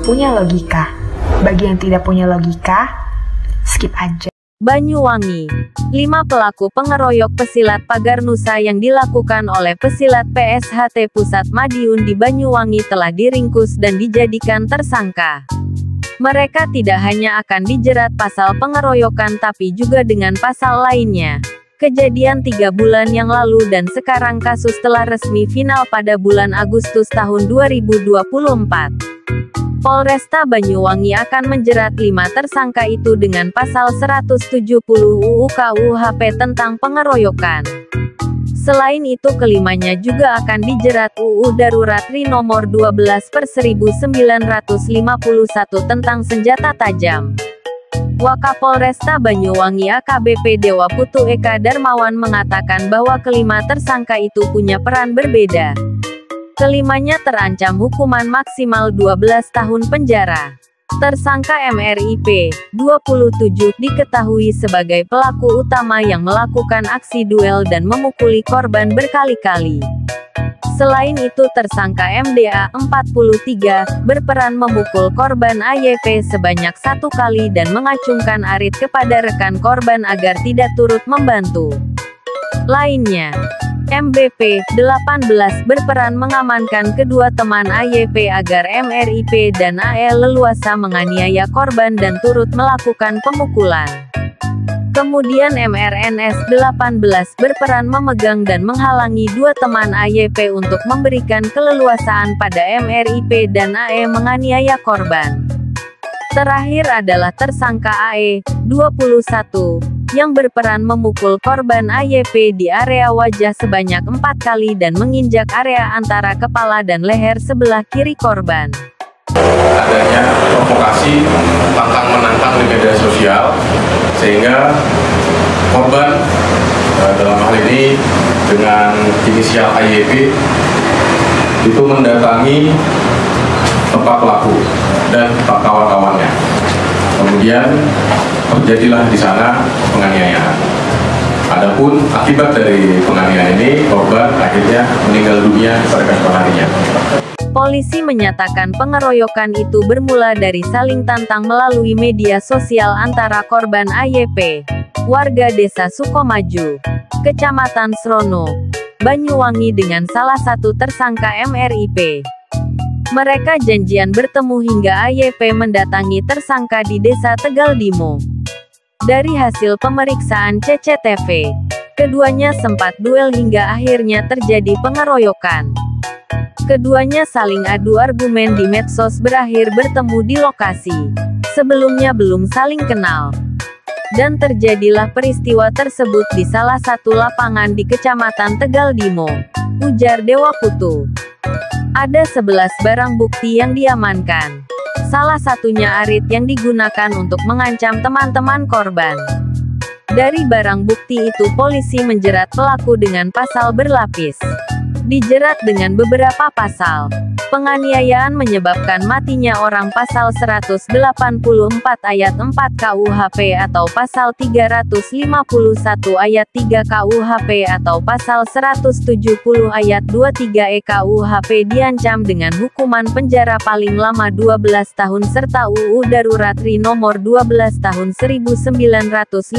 punya logika. Bagi yang tidak punya logika, skip aja. Banyuwangi. 5 pelaku pengeroyok pesilat pagar Nusa yang dilakukan oleh pesilat PSHT Pusat Madiun di Banyuwangi telah diringkus dan dijadikan tersangka. Mereka tidak hanya akan dijerat pasal pengeroyokan tapi juga dengan pasal lainnya. Kejadian 3 bulan yang lalu dan sekarang kasus telah resmi final pada bulan Agustus tahun 2024. Polresta Banyuwangi akan menjerat 5 tersangka itu dengan pasal 170 UU KUHP tentang pengeroyokan. Selain itu kelimanya juga akan dijerat UU Darurat RI nomor 12/1951 tentang senjata tajam. Wakapolresta Banyuwangi AKBP Dewa Putu Eka Darmawan mengatakan bahwa kelima tersangka itu punya peran berbeda. Kelimanya terancam hukuman maksimal 12 tahun penjara. Tersangka MRIP, 27, diketahui sebagai pelaku utama yang melakukan aksi duel dan memukuli korban berkali-kali. Selain itu tersangka MDA, 43, berperan memukul korban AYP sebanyak 1 kali dan mengacungkan arit kepada rekan korban agar tidak turut membantu. Lainnya, MBP, 18, berperan mengamankan kedua teman AYP agar MRIP dan AE leluasa menganiaya korban dan turut melakukan pemukulan. Kemudian MRNS, 18, berperan memegang dan menghalangi 2 teman AYP untuk memberikan keleluasaan pada MRIP dan AE menganiaya korban. Terakhir adalah tersangka AE, 21, yang berperan memukul korban AYP di area wajah sebanyak 4 kali dan menginjak area antara kepala dan leher sebelah kiri korban. Adanya provokasi tantang-menantang di media sosial sehingga korban dalam hal ini dengan inisial AYP itu mendatangi tempat pelaku dan kawan-kawannya. Kemudian terjadilah di sana penganiayaan. Adapun akibat dari penganiayaan ini, korban akhirnya meninggal dunia pada keesokan harinya. Polisi menyatakan pengeroyokan itu bermula dari saling tantang melalui media sosial antara korban AYP, warga desa Sukomaju, Kecamatan Srono, Banyuwangi dengan salah satu tersangka MRIP. Mereka janjian bertemu hingga AYP mendatangi tersangka di desa Tegaldimo. Dari hasil pemeriksaan CCTV, keduanya sempat duel hingga akhirnya terjadi pengeroyokan. Keduanya saling adu argumen di medsos berakhir bertemu di lokasi. Sebelumnya belum saling kenal. Dan terjadilah peristiwa tersebut di salah satu lapangan di Kecamatan Tegaldimo, ujar Dewa Putu. Ada 11 barang bukti yang diamankan. Salah satunya arit yang digunakan untuk mengancam teman-teman korban. Dari barang bukti itu polisi menjerat pelaku dengan pasal berlapis. Dijerat dengan beberapa pasal. Penganiayaan menyebabkan matinya orang pasal 184 ayat 4 KUHP atau pasal 351 ayat 3 KUHP atau pasal 170 ayat 23 KUHP diancam dengan hukuman penjara paling lama 12 tahun serta UU Darurat RI nomor 12 tahun 1951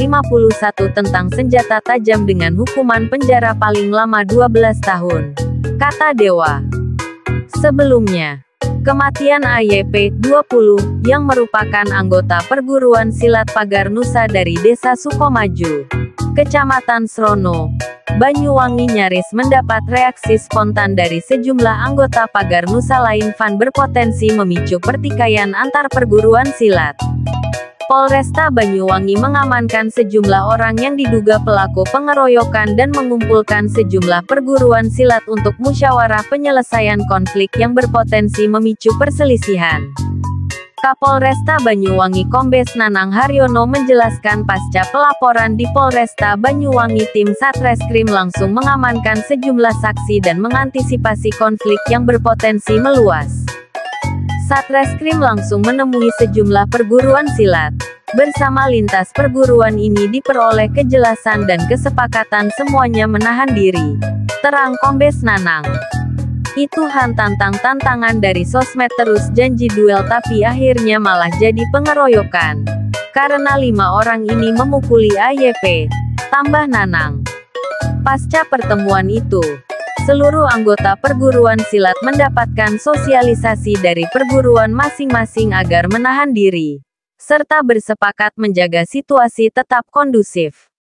tentang senjata tajam dengan hukuman penjara paling lama 12 tahun. Kata Dewa. Sebelumnya, kematian AYP, 20, yang merupakan anggota perguruan silat Pagar Nusa dari desa Sukomaju, Kecamatan Srono, Banyuwangi nyaris mendapat reaksi spontan dari sejumlah anggota Pagar Nusa lain berpotensi memicu pertikaian antar perguruan silat. Polresta Banyuwangi mengamankan sejumlah orang yang diduga pelaku pengeroyokan dan mengumpulkan sejumlah perguruan silat untuk musyawarah penyelesaian konflik yang berpotensi memicu perselisihan. Kapolresta Banyuwangi Kombes Nanang Haryono menjelaskan pasca pelaporan di Polresta Banyuwangi tim Satreskrim langsung mengamankan sejumlah saksi dan mengantisipasi konflik yang berpotensi meluas. Satreskrim langsung menemui sejumlah perguruan silat. Bersama lintas perguruan ini diperoleh kejelasan dan kesepakatan semuanya menahan diri. Terang Kombes Nanang. Itu tantang-tantangan dari sosmed terus janji duel tapi akhirnya malah jadi pengeroyokan. Karena 5 orang ini memukuli AYP, tambah Nanang. Pasca pertemuan itu, seluruh anggota perguruan silat mendapatkan sosialisasi dari perguruan masing-masing agar menahan diri, serta bersepakat menjaga situasi tetap kondusif.